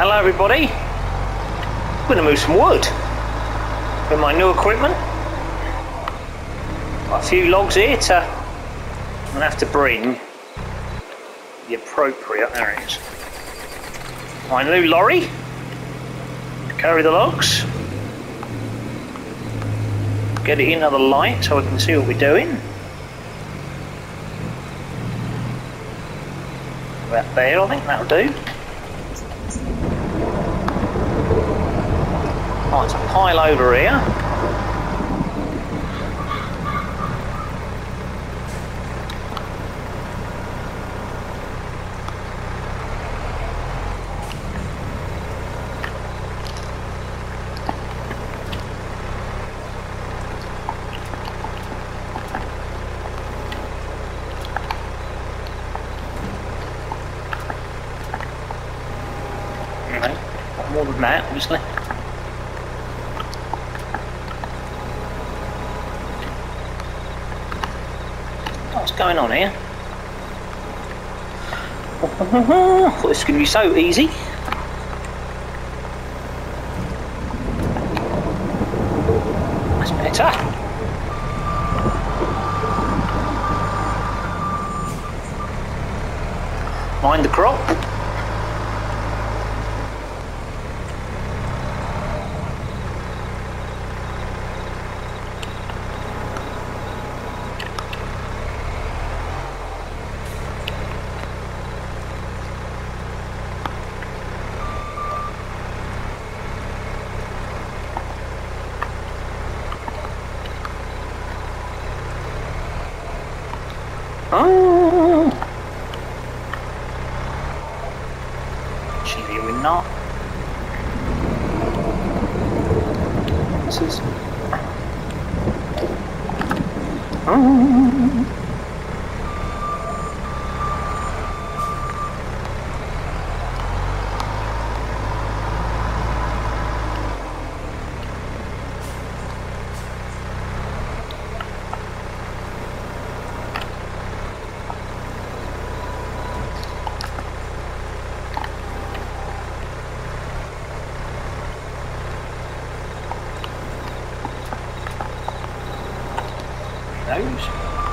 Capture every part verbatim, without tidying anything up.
Hello everybody. I'm going to move some wood with my new equipment. Got a few logs here to, I'm going to have to bring the appropriate, there it is, my new lorry to carry the logs. Get it into the light so I can see what we're doing. About there, I think that'll do. Right, it's a pile over here. More than that, obviously. What's going on here? I thought this was going to be so easy. That's better. Mind the crop. Oh, actually we're not. This is. Oh. Those.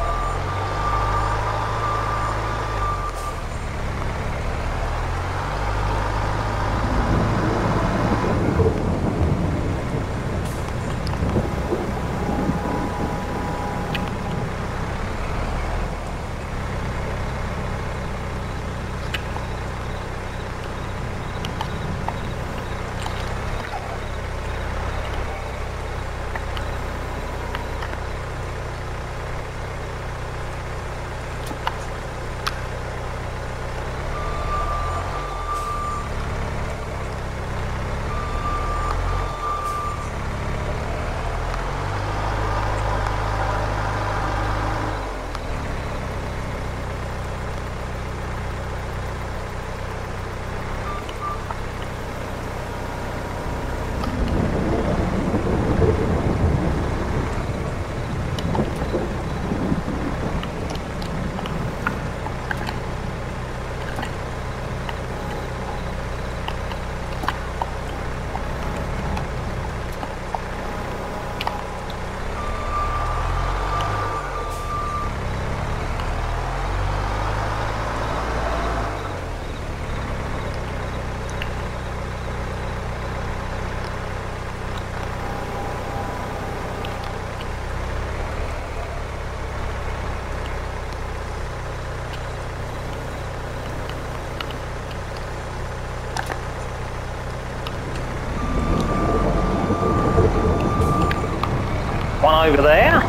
One over there.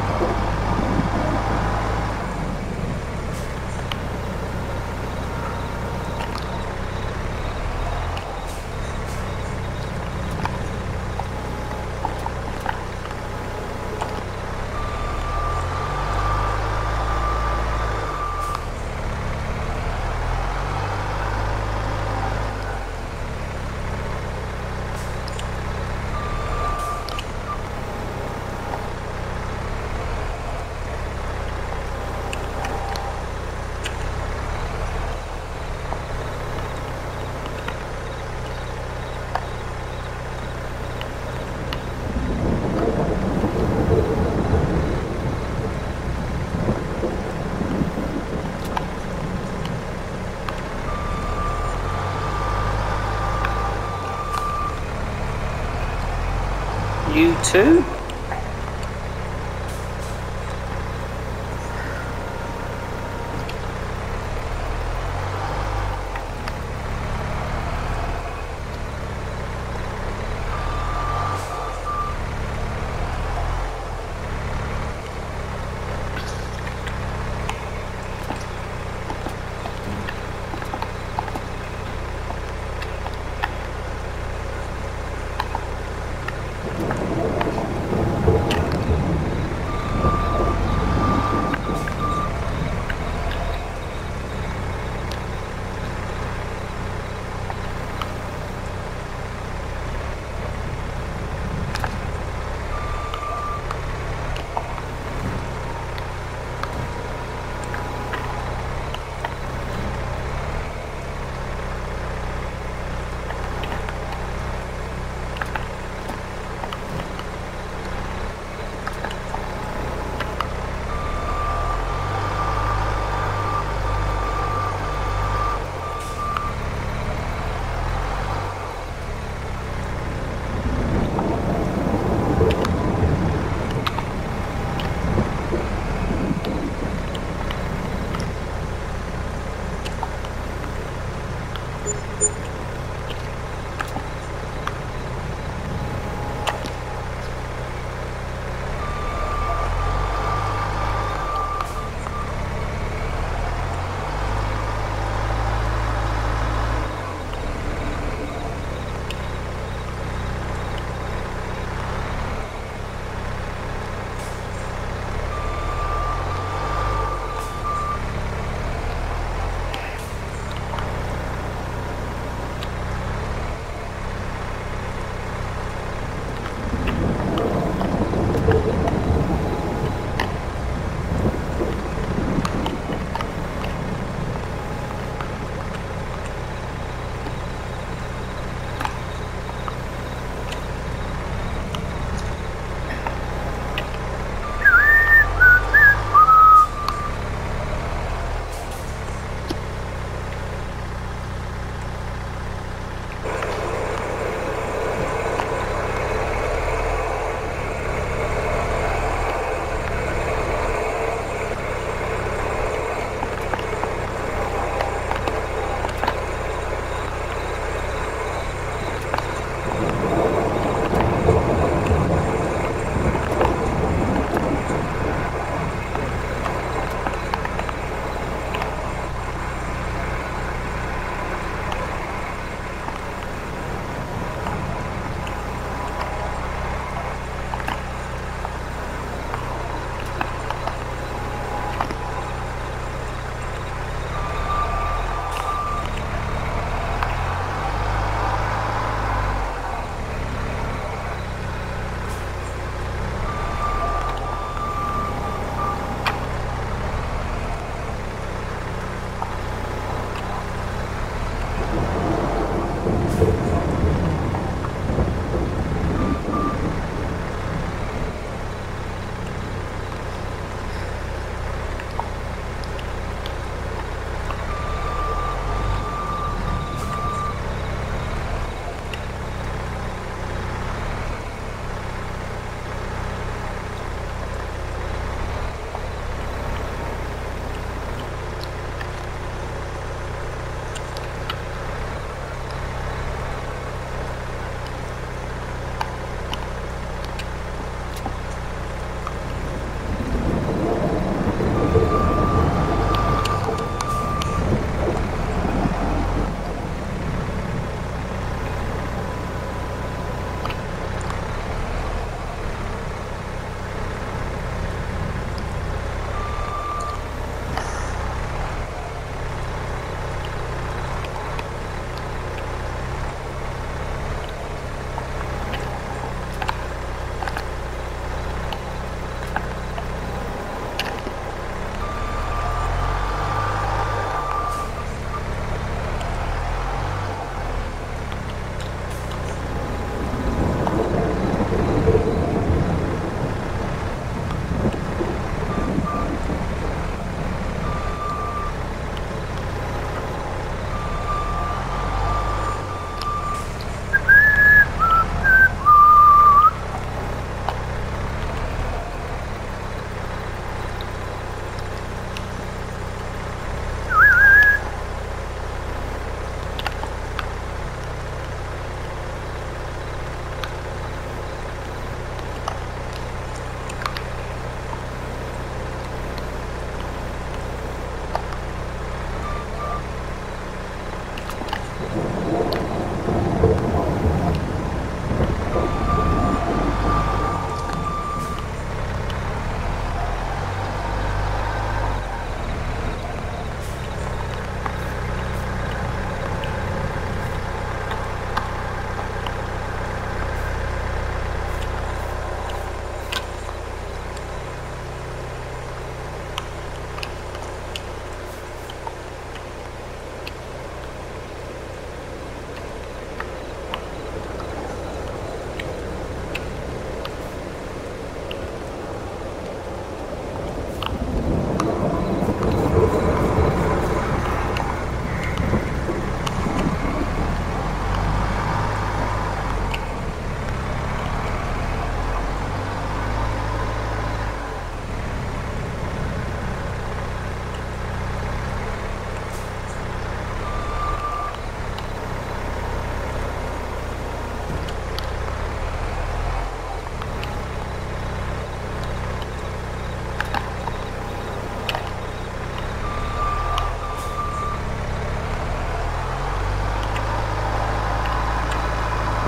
You too?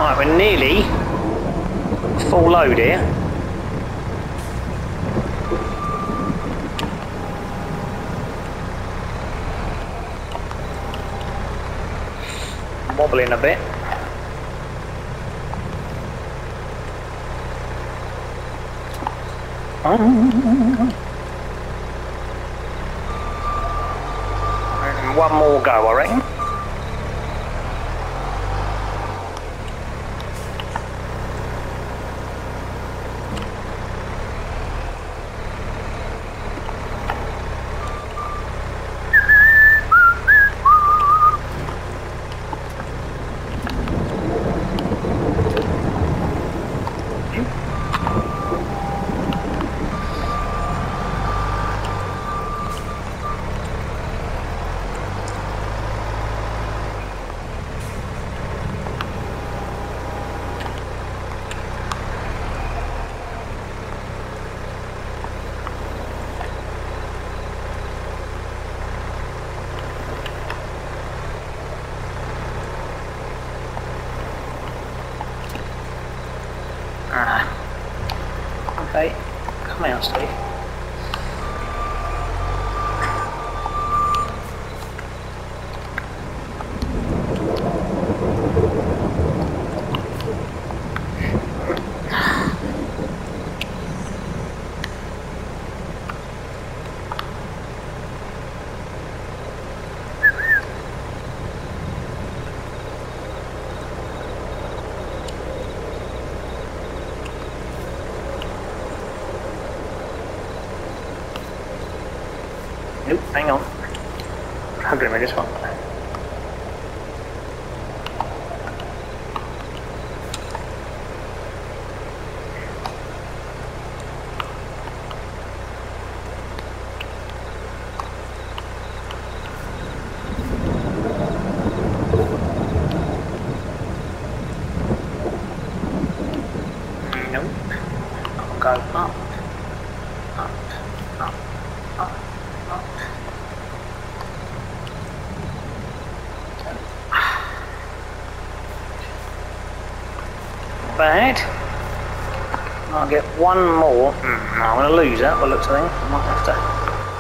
Right, we're nearly full load here. Wobbling a bit. And one more go, I reckon. Ah. Okay, come out, Steve. Nope, hang on. I'm doing this one. Nope. I'll go up, up, up, up, up. Bad. I'll get one more. Mm, I'm going to lose that by the looks of things. I might have to.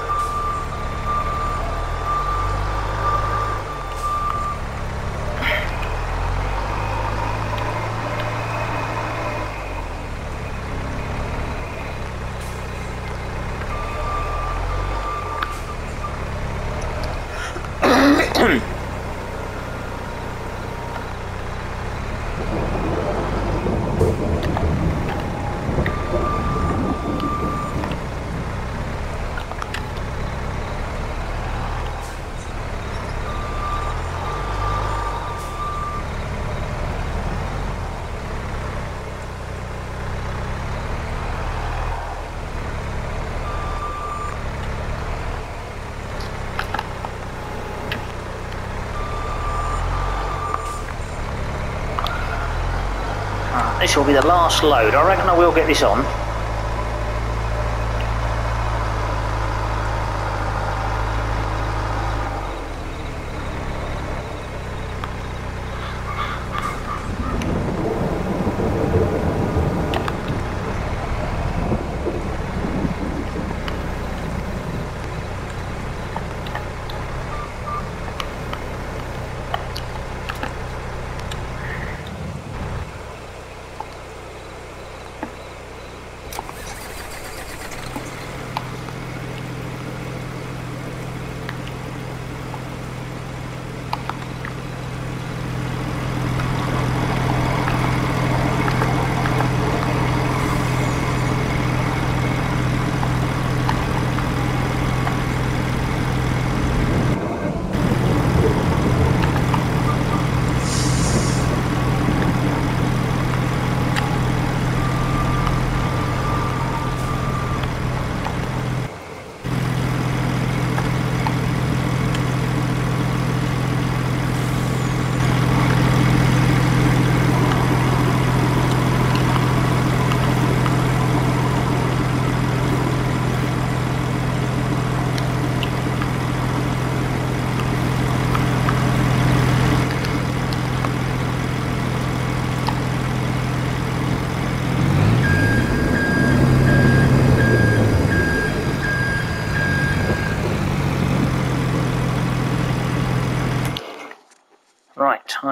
This will be the last load. I reckon I will get this on.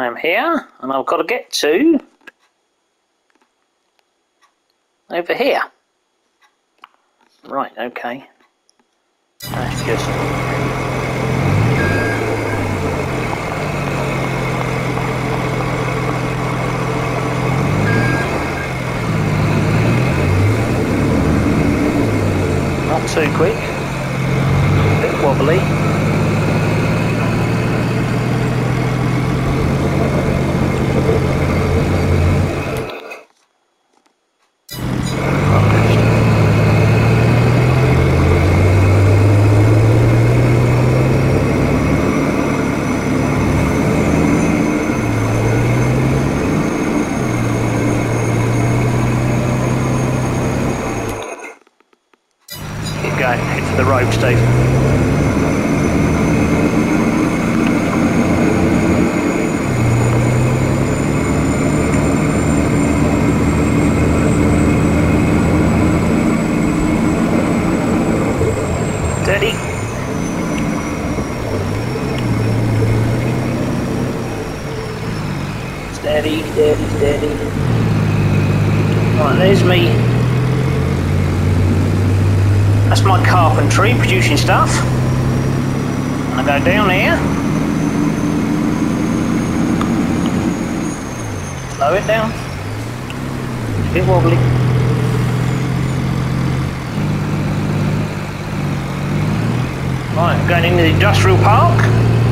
I am here, and I've got to get to over here. Right, okay. That's just... not too quick. A bit wobbly. Head for the road, Steve. Steady. Steady, steady, steady. Right, there's me. That's my carpentry producing stuff. I go down here. Slow it down. It's a bit wobbly. Right, I'm going into the industrial park.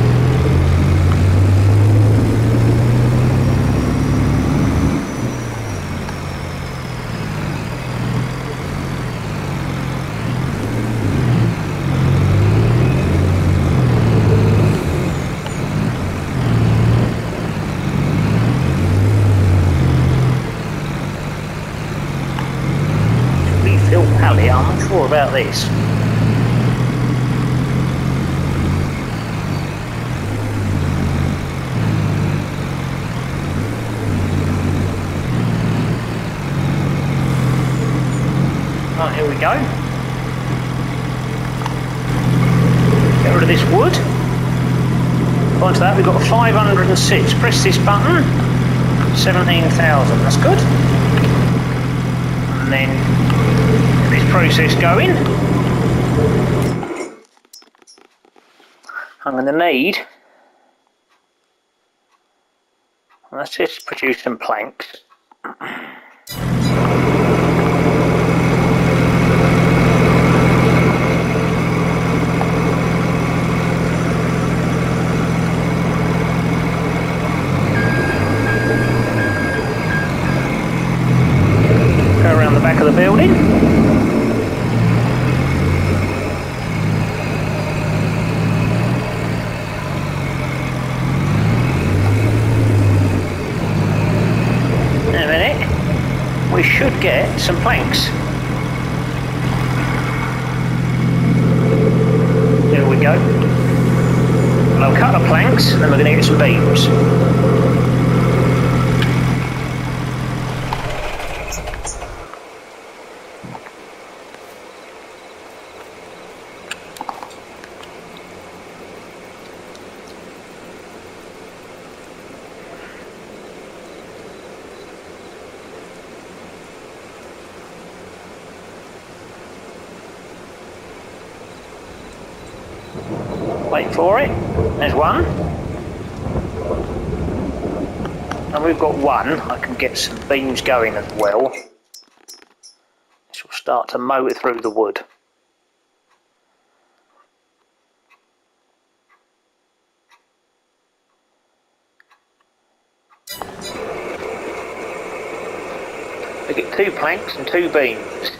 I'm not sure about this. Right, here we go. Get rid of this wood. Onto that, we've got five hundred and six. Press this button. seventeen thousand. That's good. And then this process going. I'm going to need, let's just produce some planks. Go around the back of the building. We should get some planks. There we go. And I'll cut the planks and then we're going to get some beams. Wait for it. There's one. And we've got one. I can get some beams going as well. This will start to motor through the wood. We get two planks and two beams.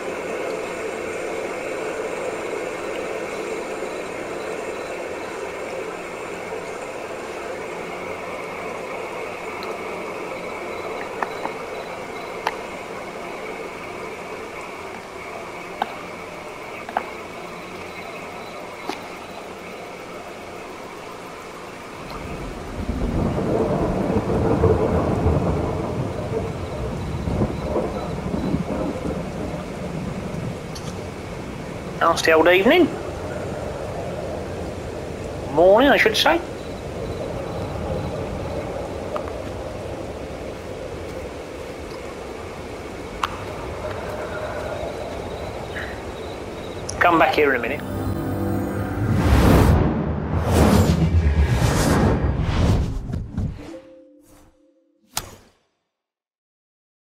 Nasty old evening. Morning, I should say. come back here in a minute.